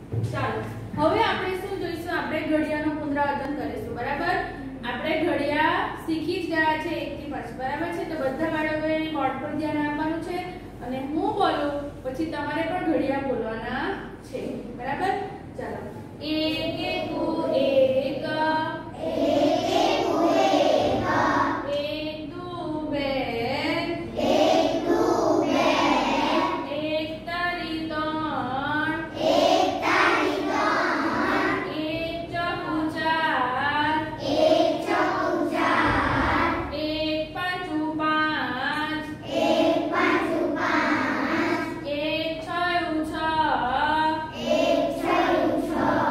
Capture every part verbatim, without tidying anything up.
ચાલો હવે આપણે શું જોઈશું? આપણે ઘડિયાળનું પુનરાવર્તન કરીશું. બરાબર? આપણે ઘડિયાળ શીખી જ ગયા છે એક થી પાંચ. બરાબર છે? તો બધા બાળકોએ બોર્ડ પર ધ્યાન આપવાનું છે અને હું બોલું પછી તમારે પણ ઘડિયાળ બોલવાના છે. બરાબર? ચાલો. એક એકુ એક, એક એકુ એક, એક દુ બે, એક દુ બે, એક તારી ત્રણ, એક તારી ત્રણ, એક ચોકુ ચાર, એક ચોકુ ચાર, એક પાંચુ પાંચ, એક પાંચુ પાંચ, એક છયુ છ, એક છયુ છ,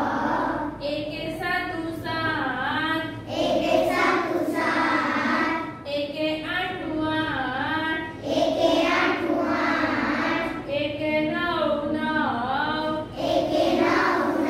એક સાતુ સાત, એક સાતુ સાત, એક આઠુ આઠ, એક આઠુ આઠ, એક નવ નવ, એક નવ નવ,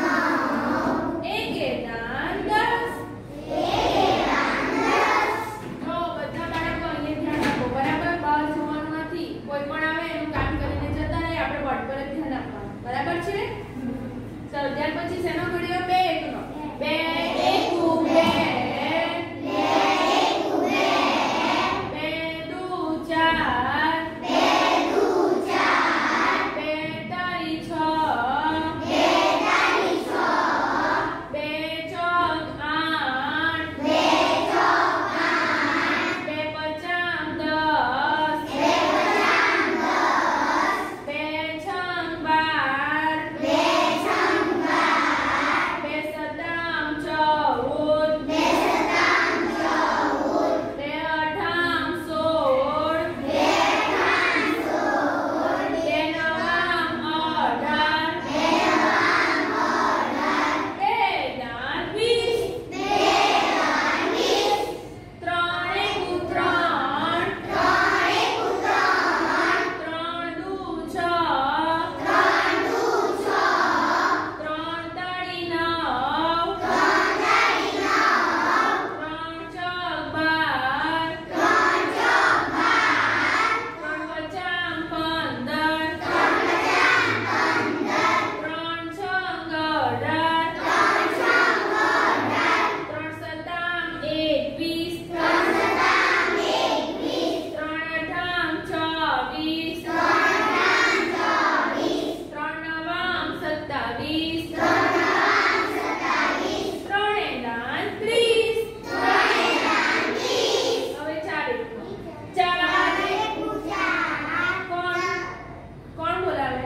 એક દાન દસ, એક દાન દસ. જો બધા બાળકો અહીંયા ધ્યાન આપો. બરાબર? બહાર જોવાનું નથી. કોઈ પણ આવે એનું કામ કરીને જતા રહે. આપણે બોર્ડ પર જ ધ્યાન આપવાનું. બરાબર છે? ચાલો ત્યાર પછી શેનો ઘડિયો? બે એકનો. બે એકુ બે, બે એકુ બે, બે દુ ચાર, બે દુ ચાર, બે તારી છ, બે તારી છ, બે ચોક આઠ, બે ચોક આઠ, બે પચામ દસ, બે પચામ દસ, બે છમ બાર, બે છમ બાર, બે સતામ ચૌદ, બે સતામ ચૌદ, બે અઠામ સોળ, બે અઠામ સોળ, બે નવામ અઢાર, બે નવામ અઢાર, બે દાન વીસ, બે દાન વીસ, ત્રણ એકુ ત્રણ, ત્રણ એકુ ત્રણ, ત્રણ દુ છ, ત્રણ દુ છ, ત્રણ તાળી નવ, ત્રણ તાળી નવ, ત્રણ ચોક બાર, ત્રણ ચોક બાર, ત્રણ પચામ પંદર, ત્રણ પચામ પંદર, ત્રણ છંગ અઢાર, ત્રણ છંગ અઢાર, ત્રણ સતામ એકવીસ, ત્રણ સતામ એકવીસ, ત્રણ અઠામ ચોવીસ, ત્રણ અઠામ ચોવીસ, ત્રણ નવામ સત્તાવીસ, ત્રણ નવામ સત્તાવીસ, ત્રણે દાન ત્રીસ, ત્રણે દાન ત્રીસ. હવે ચાર એકુ. ચાર એકુ ચાર. કોણ કોણ બોલાવે?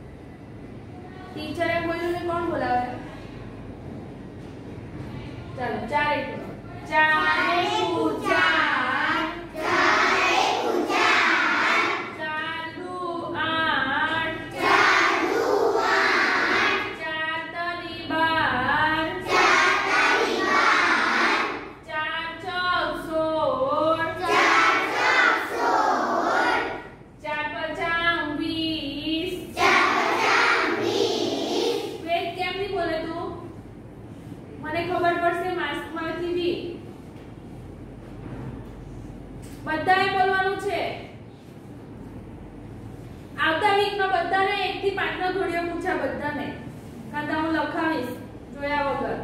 ટીચરે બોલ્યું ને કોણ બોલાવે? ચાલો ચાર એકુ. ચાર એકુ ચાર, ચાર એકુ ચાર, ચાર દુ આઠ, ચાર દુ આઠ, ચાર તારી બાર, ચાર તારી બાર, ચાર ચોક સોળ, ચાર ચોક સોળ, ચાર પચામ વીસ, ચાર પચામ વીસ. વેદ કેમની બોલે તું? મને ખબર પડશે માસ્કમાંથી બી. બધાએ બોલવાનું છે. આવતા વીકમાં બધાને એક થી પાંચ નો ઘડિયો પૂછા બધાને. કાંતા હું લખાવીશ જોયા વગર.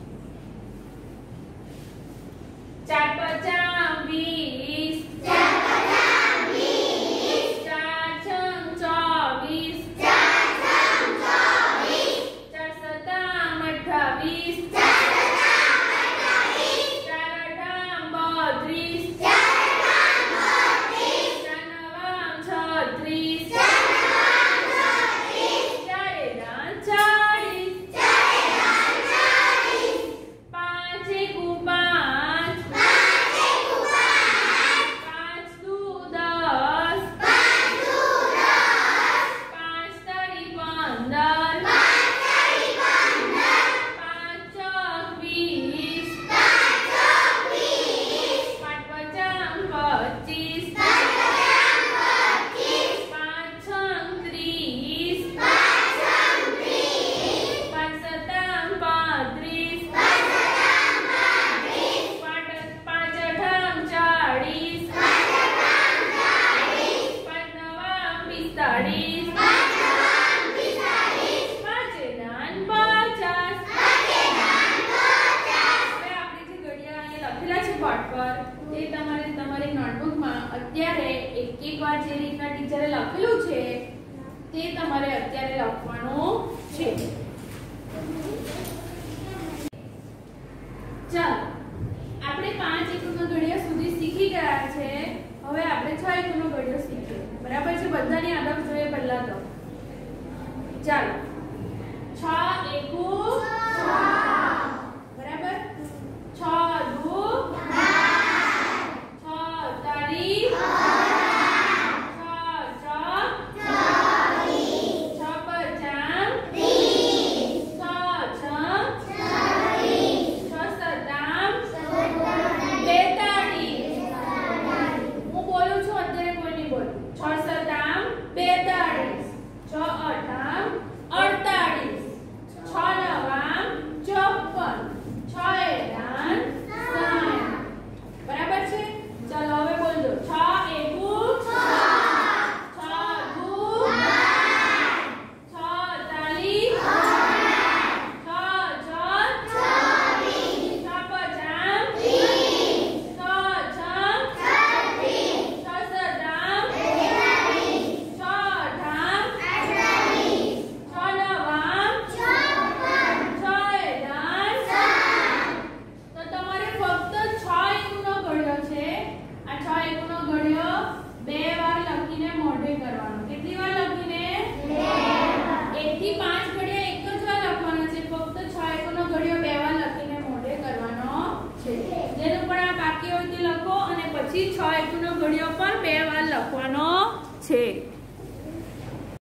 ચાર પચામ વીસ, ચાર પચામ વીસ, ચાર છંગ ચોવીસ, ચાર છંગ ચોવીસ, ચાર સતામ અઠ્ઠાવીસ, ચાર સતામ અઠ્ઠાવીસ, ચાર અઠામ બત્રીસ, ચાર અઠામ બત્રીસ, ચાર નવામ છત્રીસ, ચાર નવામ છત્રીસ, ચારે દાન ચાળીસ, ચારે દાન ચાળીસ, પાંચ એકુ પાંચ, પાંચ એકુ પાંચ, અત્યારે લખવાનું છે. ચાલો આપણે પાંચ એકમનો ઘડિયો સુધી શીખી ગયા છે. હવે આપણે છ એકમનો ઘડિયો શીખીએ. બરાબર છે? બધાની આગળ જોઈએ પહેલા તો. ચાલો છ એકુ